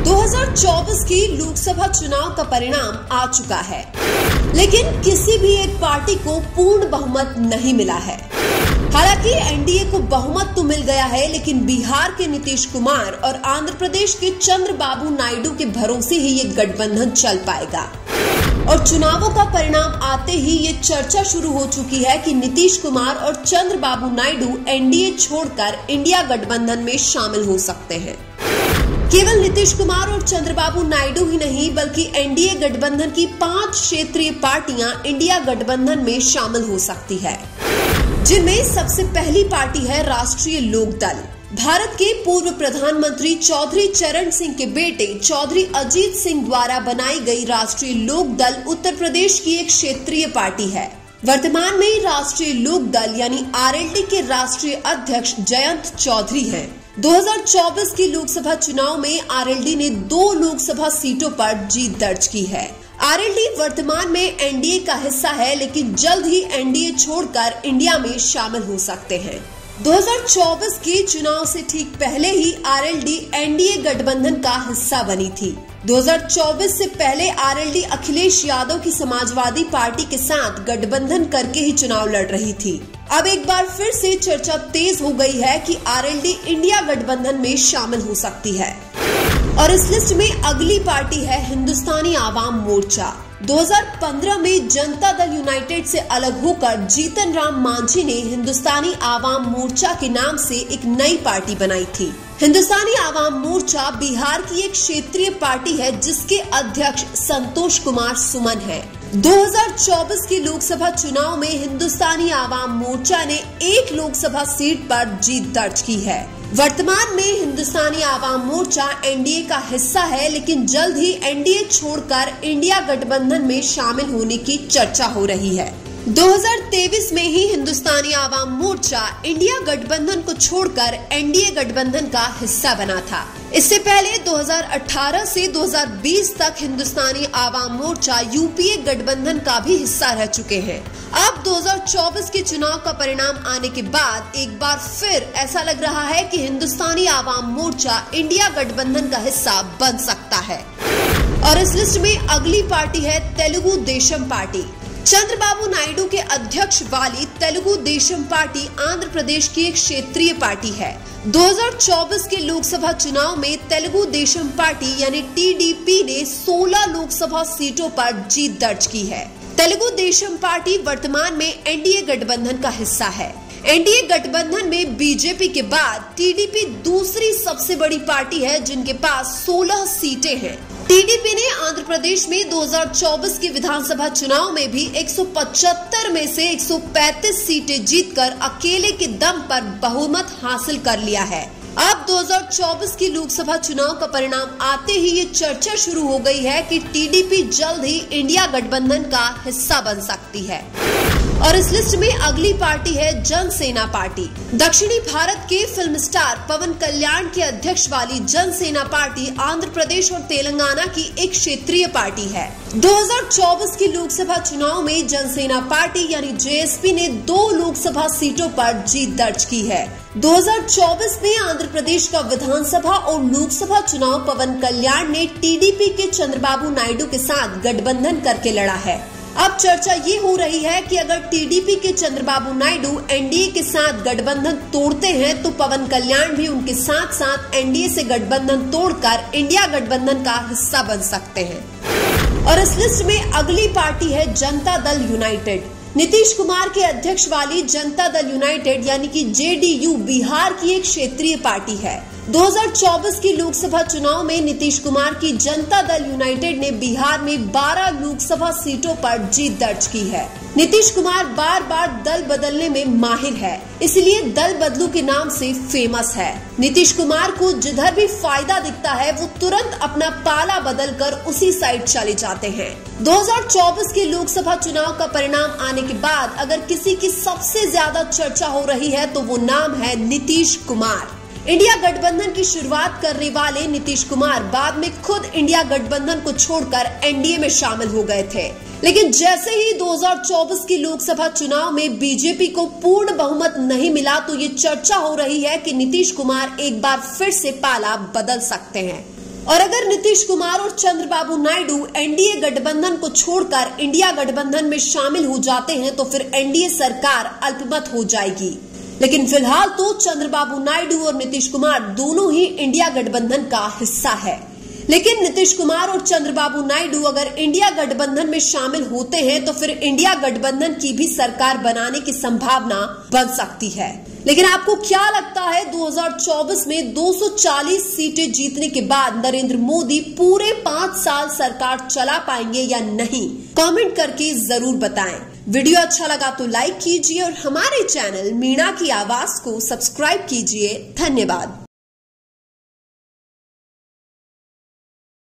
2024 की लोकसभा चुनाव का परिणाम आ चुका है, लेकिन किसी भी एक पार्टी को पूर्ण बहुमत नहीं मिला है। हालांकि एनडीए को बहुमत तो मिल गया है, लेकिन बिहार के नीतीश कुमार और आंध्र प्रदेश के चंद्रबाबू नायडू के भरोसे ही ये गठबंधन चल पाएगा। और चुनावों का परिणाम आते ही ये चर्चा शुरू हो चुकी है कि नीतीश कुमार और चंद्रबाबू नायडू एनडीए छोड़कर इंडिया गठबंधन में शामिल हो सकते हैं। केवल नीतीश कुमार और चंद्रबाबू नायडू ही नहीं, बल्कि एनडीए गठबंधन की 5 क्षेत्रीय पार्टियां इंडिया गठबंधन में शामिल हो सकती है, जिनमें सबसे पहली पार्टी है राष्ट्रीय लोक दल। भारत के पूर्व प्रधानमंत्री चौधरी चरण सिंह के बेटे चौधरी अजीत सिंह द्वारा बनाई गई राष्ट्रीय लोक दल उत्तर प्रदेश की एक क्षेत्रीय पार्टी है। वर्तमान में राष्ट्रीय लोक दल यानी आरएलडी के राष्ट्रीय अध्यक्ष जयंत चौधरी हैं। 2024 की लोकसभा चुनाव में आरएलडी ने 2 लोकसभा सीटों पर जीत दर्ज की है। आरएलडी वर्तमान में एनडीए का हिस्सा है, लेकिन जल्द ही एनडीए छोड़कर इंडिया में शामिल हो सकते हैं। 2024 के चुनाव से ठीक पहले ही आरएलडी एनडीए गठबंधन का हिस्सा बनी थी। 2024 से पहले आरएलडी अखिलेश यादव की समाजवादी पार्टी के साथ गठबंधन करके ही चुनाव लड़ रही थी। अब एक बार फिर से चर्चा तेज हो गई है कि आरएलडी इंडिया गठबंधन में शामिल हो सकती है। और इस लिस्ट में अगली पार्टी है हिंदुस्तानी आवाम मोर्चा। 2015 में जनता दल यूनाइटेड से अलग होकर जीतन राम मांझी ने हिंदुस्तानी आवाम मोर्चा के नाम से एक नई पार्टी बनाई थी। हिंदुस्तानी आवाम मोर्चा बिहार की एक क्षेत्रीय पार्टी है, जिसके अध्यक्ष संतोष कुमार सुमन है। 2024 की लोकसभा चुनाव में हिंदुस्तानी आवाम मोर्चा ने 1 लोकसभा सीट पर जीत दर्ज की है। वर्तमान में हिंदुस्तानी आवाम मोर्चा एनडीए का हिस्सा है, लेकिन जल्द ही एनडीए छोड़कर इंडिया गठबंधन में शामिल होने की चर्चा हो रही है। 2023 में ही हिंदुस्तानी आवाम मोर्चा इंडिया गठबंधन को छोड़कर एनडीए गठबंधन का हिस्सा बना था। इससे पहले 2018 से 2020 तक हिंदुस्तानी आवाम मोर्चा यूपीए गठबंधन का भी हिस्सा रह चुके हैं। अब 2024 के चुनाव का परिणाम आने के बाद एक बार फिर ऐसा लग रहा है कि हिंदुस्तानी आवाम मोर्चा इंडिया गठबंधन का हिस्सा बन सकता है। और इस लिस्ट में अगली पार्टी है तेलुगु देशम पार्टी। चंद्रबाबू नायडू के अध्यक्ष वाली तेलुगु देशम पार्टी आंध्र प्रदेश की एक क्षेत्रीय पार्टी है। 2024 के लोकसभा चुनाव में तेलुगु देशम पार्टी यानी टीडीपी ने 16 लोकसभा सीटों पर जीत दर्ज की है। तेलुगु देशम पार्टी वर्तमान में एनडीए गठबंधन का हिस्सा है। एनडीए गठबंधन में बीजेपी के बाद टीडीपी दूसरी सबसे बड़ी पार्टी है, जिनके पास 16 सीटें हैं। टीडीपी ने आंध्र प्रदेश में 2024 के विधानसभा चुनाव में भी 175 में से 135 सीटें जीतकर अकेले के दम पर बहुमत हासिल कर लिया है। अब 2024 की लोकसभा चुनाव का परिणाम आते ही ये चर्चा शुरू हो गई है कि टीडीपी जल्द ही इंडिया गठबंधन का हिस्सा बन सकती है। और इस लिस्ट में अगली पार्टी है जनसेना पार्टी। दक्षिणी भारत के फिल्म स्टार पवन कल्याण के अध्यक्ष वाली जनसेना पार्टी आंध्र प्रदेश और तेलंगाना की एक क्षेत्रीय पार्टी है। 2024 की लोकसभा चुनाव में जनसेना पार्टी यानी जेएसपी ने 2 लोकसभा सीटों पर जीत दर्ज की है। 2024 में आंध्र प्रदेश का विधानसभा और लोकसभा चुनाव पवन कल्याण ने टीडीपी के चंद्रबाबू नायडू के साथ गठबंधन करके लड़ा है। अब चर्चा ये हो रही है कि अगर टीडीपी के चंद्रबाबू नायडू एनडीए के साथ गठबंधन तोड़ते हैं, तो पवन कल्याण भी उनके साथ साथ एनडीए से गठबंधन तोड़कर इंडिया गठबंधन का हिस्सा बन सकते हैं। और इस लिस्ट में अगली पार्टी है जनता दल यूनाइटेड। नीतीश कुमार के अध्यक्ष वाली जनता दल यूनाइटेड यानी कि जेडीयू बिहार की एक क्षेत्रीय पार्टी है। 2024 की लोकसभा चुनाव में नीतीश कुमार की जनता दल यूनाइटेड ने बिहार में 12 लोकसभा सीटों पर जीत दर्ज की है। नीतीश कुमार बार बार दल बदलने में माहिर है, इसलिए दल बदलू के नाम से फेमस है। नीतीश कुमार को जिधर भी फायदा दिखता है, वो तुरंत अपना पाला बदलकर उसी साइड चले जाते हैं। 2024 के लोकसभा चुनाव का परिणाम आने के बाद अगर किसी की सबसे ज्यादा चर्चा हो रही है, तो वो नाम है नीतीश कुमार। इंडिया गठबंधन की शुरुआत करने वाले नीतीश कुमार बाद में खुद इंडिया गठबंधन को छोड़कर एनडीए में शामिल हो गए थे, लेकिन जैसे ही 2024 की लोकसभा चुनाव में बीजेपी को पूर्ण बहुमत नहीं मिला, तो ये चर्चा हो रही है कि नीतीश कुमार एक बार फिर से पाला बदल सकते हैं। और अगर नीतीश कुमार और चंद्रबाबू नायडू एनडीए गठबंधन को छोड़कर इंडिया गठबंधन में शामिल हो जाते हैं तो फिर एनडीए सरकार अल्पमत हो जाएगी। लेकिन फिलहाल तो चंद्रबाबू नायडू और नीतीश कुमार दोनों ही इंडिया गठबंधन का हिस्सा है। लेकिन नीतीश कुमार और चंद्रबाबू नायडू अगर इंडिया गठबंधन में शामिल होते हैं तो फिर इंडिया गठबंधन की भी सरकार बनाने की संभावना बन सकती है। लेकिन आपको क्या लगता है 2024 में 240 सीटें जीतने के बाद नरेंद्र मोदी पूरे 5 साल सरकार चला पाएंगे या नहीं? कमेंट करके जरूर बताएं। वीडियो अच्छा लगा तो लाइक कीजिए और हमारे चैनल मीणा की आवाज को सब्सक्राइब कीजिए। धन्यवाद।